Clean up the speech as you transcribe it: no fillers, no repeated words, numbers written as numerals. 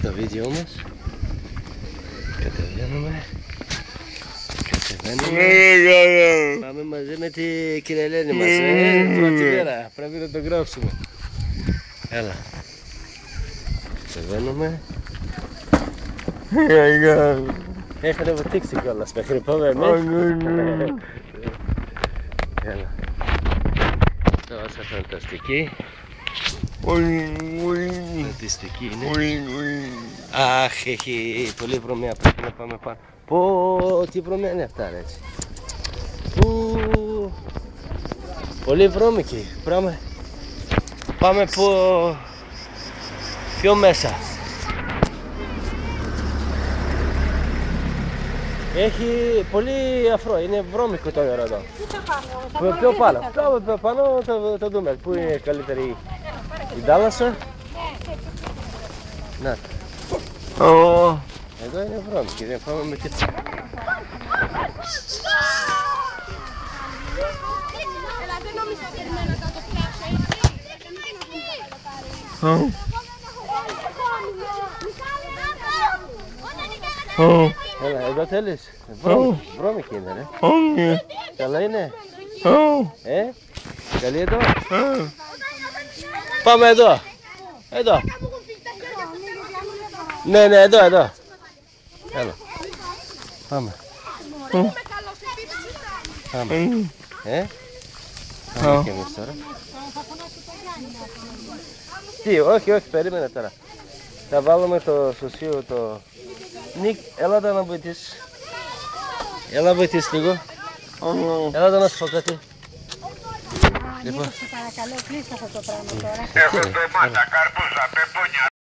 το βίντεο μας. Κατεβαίνουμε. Πάμε μαζί με τη κυρία Ελένη μας. Πρώτη μέρα, πρέπει να το γράψουμε. Έλα. Κατεβαίνουμε. Έχετε βοτήξει κιόλας μέχρι πάμε εμείς. Έλα. Τόσο φανταστική. Φανταστική είναι. Αχ, έχει πολύ βρωμιά, πρέπει να πάμε πάνω. Πω, τι βρωμιά είναι αυτά ρε έτσι. Πολύ βρώμικη, πάμε πιο μέσα. Έχει πολύ αφρό, είναι βρώμικο το νερό εδώ. Πού θα πάμε, πιο πάνω. Πιο πάνω θα δούμε πού είναι καλύτερη η θάλασσα. Να. Εδώ είναι βρώμικη, δεν πάμε με τέτοια. Έλα, εδώ θέλεις. Βρώμικη είναι ρε. Καλά είναι. Καλή εδώ. Πάμε εδώ. Εδώ. Ναι, εδώ. Έλα. Πάμε. Πάμε. Πάμε και εμείς τώρα. Τι, όχι, περίμενε τώρα. Θα βάλουμε το σωσίο το... Νίκ, έλα εδώ να βοηθήσεις. Έλα βοηθήσεις λίγο. Έλα εδώ να σου πω κάτι. Νίκο, σε παρακαλώ, κλείστε αυτό το πράγμα τώρα. Έχω ντομάτα, καρπούζα, πεπόνια.